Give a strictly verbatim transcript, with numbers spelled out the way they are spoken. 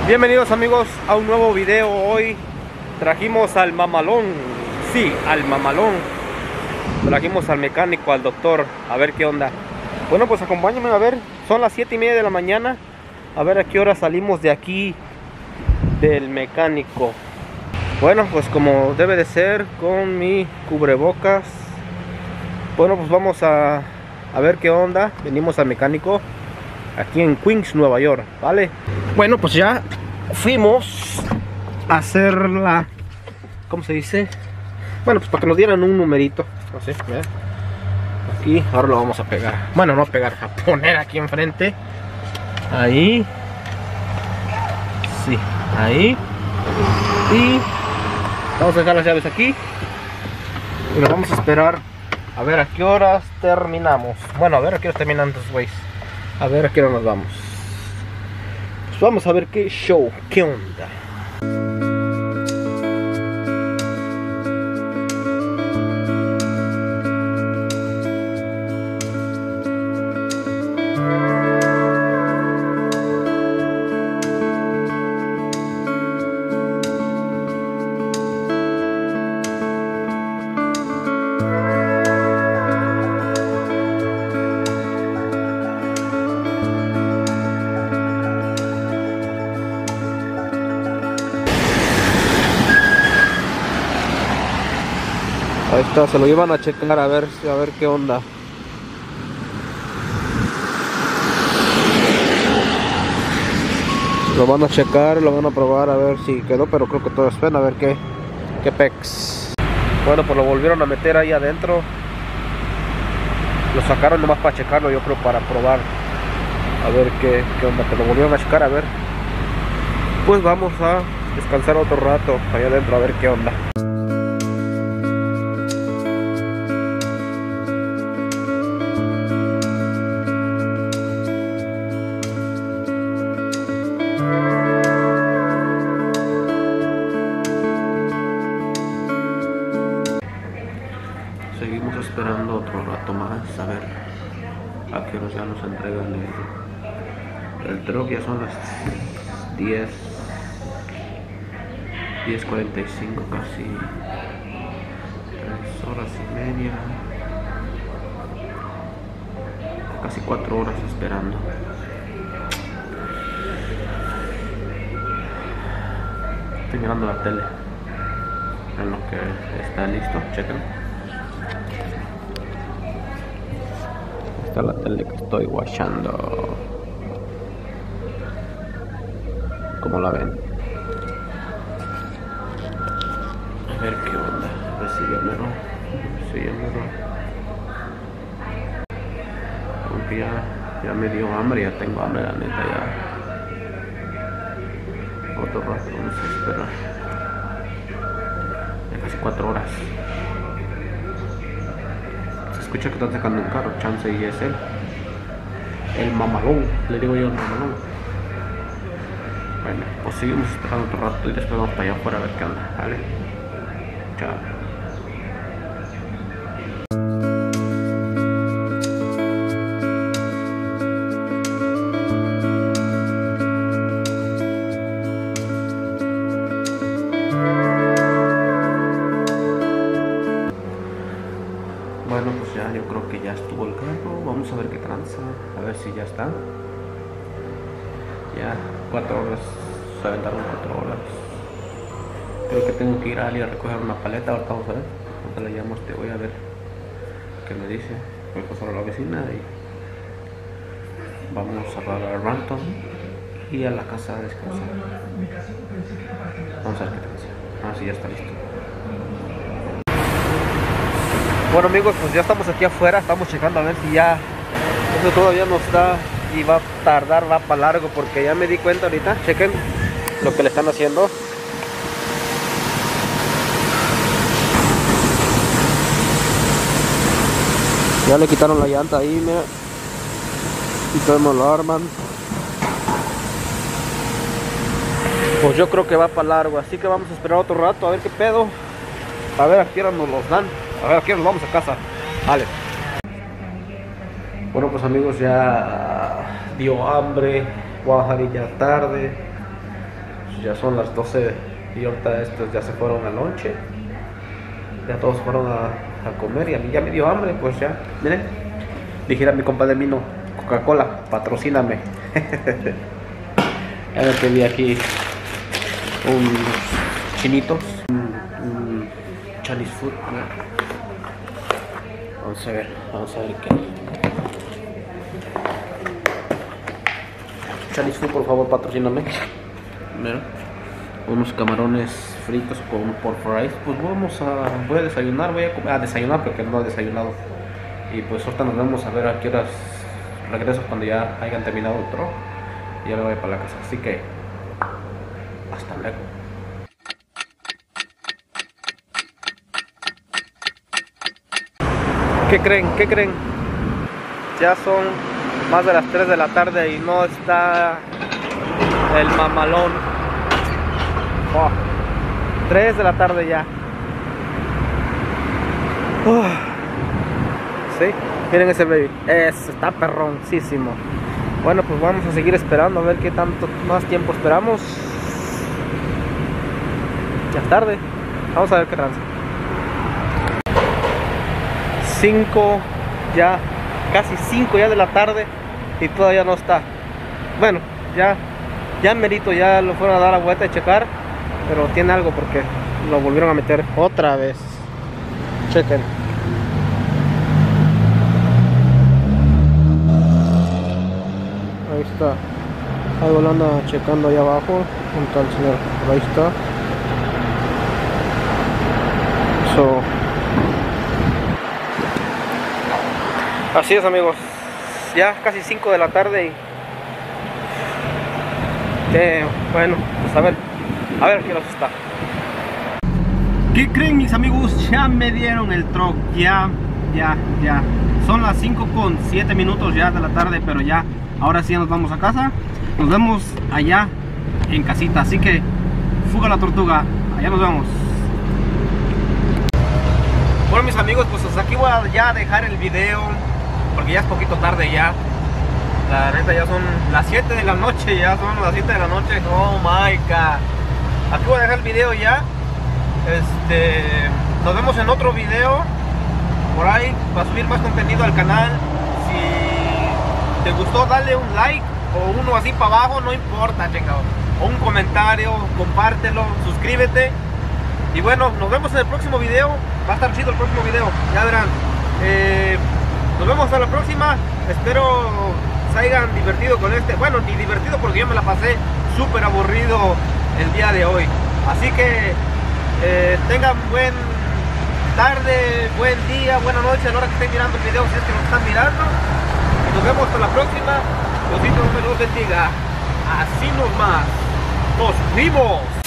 Bienvenidos amigos a un nuevo video. Hoy trajimos al mamalón, sí, al mamalón. Trajimos al mecánico, al doctor, a ver qué onda. Bueno, pues acompáñenme a ver, son las siete y media de la mañana. A ver a qué hora salimos de aquí del mecánico. Bueno, pues como debe de ser, con mi cubrebocas. Bueno, pues vamos a, a ver qué onda. Venimos al mecánico aquí en Queens, Nueva York, ¿vale? Bueno, pues ya fuimos a hacer la... ¿Cómo se dice? Bueno, pues para que nos dieran un numerito. Así, ¿eh? Aquí, ahora lo vamos a pegar. Bueno, no pegar, a poner aquí enfrente. Ahí. Sí, ahí. Y vamos a dejar las llaves aquí. Y nos vamos a esperar a ver a qué horas terminamos. Bueno, a ver a qué horas terminan estos güeyes. A ver a qué hora nos vamos. Pues vamos a ver qué show, qué onda. Ahí está, se lo iban a checar a ver, a ver qué onda. Lo van a checar, lo van a probar a ver si quedó, pero creo que todo es bien, a ver qué, qué pex. Bueno, pues lo volvieron a meter ahí adentro. Lo sacaron nomás para checarlo, yo creo, para probar. A ver qué, qué onda, que lo volvieron a checar, a ver. Pues vamos a descansar otro rato allá adentro, a ver qué onda. Seguimos esperando otro rato más, a ver a qué hora ya nos entregan el, el truck. Ya son las diez cuarenta y cinco, casi tres horas y media, casi cuatro horas esperando. Estoy mirando la tele en lo que está listo, chequen. Esta es la tele que estoy watchando. ¿Cómo la ven? A ver qué onda. A ver si ya mero. Si ya mero. Aunque ya, ya me dio hambre, ya tengo hambre, la neta, ya. Otro rato vamos a esperar. Ya casi cuatro horas. Escucha que están sacando un carro, chance y es él. El mamalón, le digo yo el mamalón. Bueno, pues seguimos esperando otro rato y después vamos para allá afuera a ver qué onda, ¿vale? Chao. Bueno, pues ya yo creo que ya estuvo el carro. Vamos a ver qué tranza, a ver si ya está. Ya cuatro horas, se aventaron cuatro horas. Creo que tengo que ir a Ali a recoger una paleta. Ahorita vamos a ver, ahorita le llamo, te voy a ver qué me dice. Voy a pasar a la vecina y vamos a pagar el Ranton y a la casa a descansar. Vamos a ver qué tranza. Ah, sí, ya está listo. Bueno amigos, pues ya estamos aquí afuera, estamos checando a ver si ya eso todavía no está y va a tardar, va para largo, porque ya me di cuenta ahorita, chequen lo que le están haciendo. Ya le quitaron la llanta ahí, mira, y todo lo arman. Pues yo creo que va para largo, así que vamos a esperar otro rato a ver qué pedo, a ver a qué hora nos los dan. A ver, aquí nos vamos a casa. Vale. Bueno, pues amigos, ya dio hambre. Voy a salir ya tarde. pues ya son las doce y ahorita estos ya se fueron al lonche. Ya todos fueron a, a comer y a mí ya me dio hambre, pues ya, miren. Dijera mi compadre Mino, Coca-Cola, patrocíname. Ya me pedí aquí unos chinitos, un, un Chinese food. Vamos a ver, vamos a ver qué. Chinese food, por favor, patrocíname. Mira, unos camarones fritos con por fries. Pues vamos a, voy a desayunar, voy a, comer, a desayunar porque no he desayunado. Y pues ahorita nos vamos a ver a qué horas regreso cuando ya hayan terminado el tro. Y ya me voy para la casa, así que hasta luego. ¿Qué creen? ¿Qué creen? Ya son más de las tres de la tarde y no está el mamalón. Oh, tres de la tarde ya. Oh, sí, miren ese baby. Es, está perroncísimo. Bueno, pues vamos a seguir esperando a ver qué tanto más tiempo esperamos. Ya es tarde. Vamos a ver qué tranza. cinco ya, casi cinco ya de la tarde y todavía no está. Bueno, ya ya merito, ya lo fueron a dar la vuelta y checar, pero tiene algo porque lo volvieron a meter otra vez. Chequen. Ahí está. Algo lo anda checando ahí abajo junto al señor. Ahí está. So, así es, amigos, ya casi cinco de la tarde y eh, bueno, pues a ver, a ver qué nos está. ¿Qué creen, mis amigos? Ya me dieron el truck, ya, ya, ya. Son las cinco con siete minutos ya de la tarde, pero ya, ahora sí nos vamos a casa. Nos vemos allá en casita, así que fuga la tortuga, allá nos vemos. Bueno, mis amigos, pues hasta aquí voy a ya dejar el video, porque ya es poquito tarde ya. La neta ya son las siete de la noche, ya son las siete de la noche. Oh my god. Aquí voy a dejar el video ya. Este, nos vemos en otro video por ahí para subir más contenido al canal. Si te gustó, dale un like o uno así para abajo, no importa, chingado. O un comentario, compártelo, suscríbete. Y bueno, nos vemos en el próximo video. Va a estar chido el próximo video, ya verán. eh, Nos vemos hasta la próxima. Espero se hayan divertido con este. Bueno, ni divertido porque yo me la pasé súper aburrido el día de hoy. Así que eh, tengan buen tarde, buen día, buena noche a la hora que estén mirando el video, si es que nos están mirando. Y nos vemos hasta la próxima. Diosito me los bendiga. Así nomás. Nos vimos.